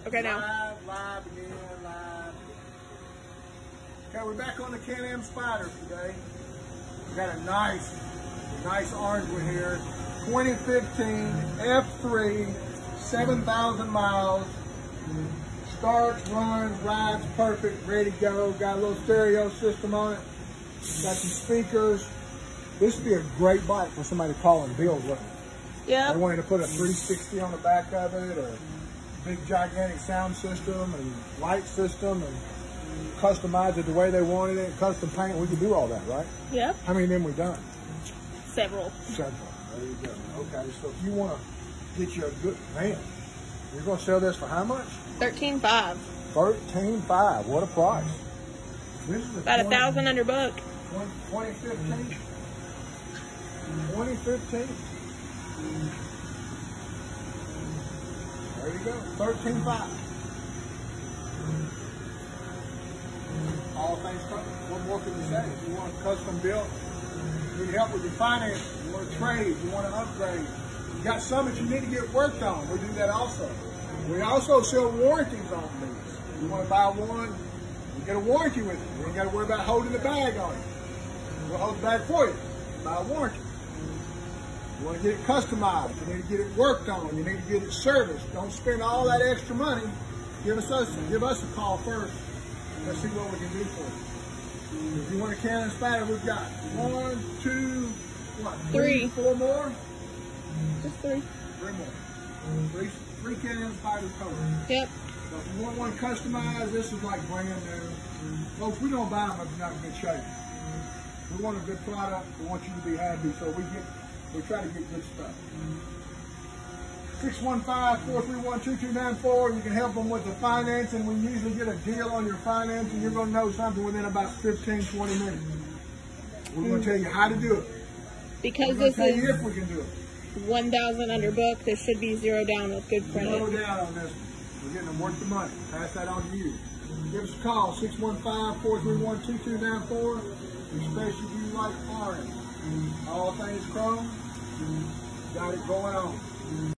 Okay, now. Live again, live. Okay, we're back on the Can-Am Spyder today. We got a nice orange one here. 2015 F3, 7,000 miles. Starts, runs, rides perfect, ready to go. Got a little stereo system on it. Got some speakers. This would be a great bike for somebody to call and build, wouldn't it? Yeah. They wanted to put a 360 on the back of it, or big gigantic sound system and light system, and customize it the way they wanted it, custom paint. We could do all that, right? Yeah. How many of them we done? Several. Several. There you go. Okay, so if you want to get you a good, man, you're going to sell this for how much? $13,500. $13,500. What a price. This is About 1,000 under book. 2015. 2015. There you go. $13,500. All things covered. What more can you say? If you want a custom built, you need help with your finances, you want to trade, you want to upgrade, you got some that you need to get worked on, we do that also. We also sell warranties on these. You want to buy one, you get a warranty with it. You ain't got to worry about holding the bag on it. We'll hold the bag for you. Buy a warranty. You want to get it customized, you need to get it worked on, you need to get it serviced. Don't spend all that extra money. Give us a call first. Let's see what we can do for you. If you want a Can-Am Spyder, we've got 1, 2, what? 3. 4 more? Just 3. 3 more. Three Can-Am Spyders total. Yep. So if you want one customized, this is like brand new. Folks, we don't buy them if they're not in good shape. We want a good product. We want you to be happy, so we try to get good stuff. 615-431-2294. You can help them with the financing. We usually get a deal on your financing. You're going to know something within about 15, 20 minutes. We're going to tell you how to do it. Because We're going this to tell you is if we can do it. 1,000 under book, there should be 0 down with good credit. 0 down on this one. We're getting them worth the money. Pass that on to you. Give us a call, 615-431-2294. Especially if you like orange. All things chrome. Got it going on.